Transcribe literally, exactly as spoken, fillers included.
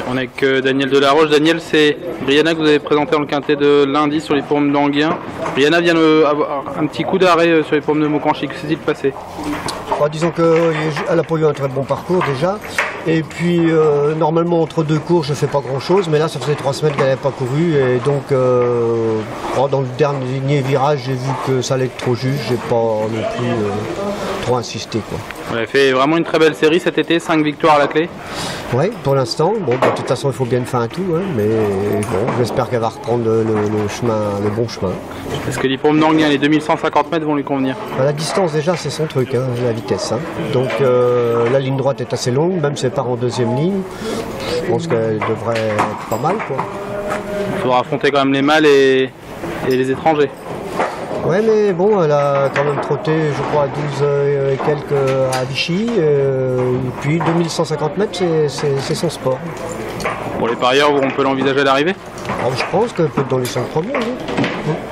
On est avec euh, Daniel Delaroche. Daniel, c'est Brianna que vous avez présenté dans le quintet de lundi sur les pommes d'Anguien. Brianna vient d'avoir un petit coup d'arrêt euh, sur les pommes de Maucanchy. Que s'est-il passé? Bah, disons qu'elle n'a pas eu un très bon parcours déjà. Et puis euh, normalement entre deux cours je ne fais pas grand chose, mais là ça faisait trois semaines qu'elle n'avait pas couru et donc euh, oh, dans le dernier virage j'ai vu que ça allait être trop juste, j'ai pas non plus euh, trop insisté quoi. Vous avez fait vraiment une très belle série cet été, cinq victoires à la clé. Oui, pour l'instant. Bon, bah, de toute façon il faut bien faire un tout, hein, mais bon, j'espère qu'elle va reprendre le, le, chemin, le bon chemin. Est-ce que les pommes d'Anguien, les deux mille cent cinquante mètres vont lui convenir? Bah, la distance déjà c'est son truc, hein, la vitesse. Hein. Donc euh, la ligne droite est assez longue, même si elle part en deuxième ligne, je pense qu'elle devrait être pas mal quoi. Il faudra affronter quand même les mâles et, et les étrangers. Ouais mais bon, elle a quand même trotté je crois à douze et quelques à Vichy, euh, et puis deux mille cent cinquante mètres c'est son sport. Pour les parieurs, on peut l'envisager à l'arrivée? Je pense qu'elle peut être dans les cinq premiers. Oui.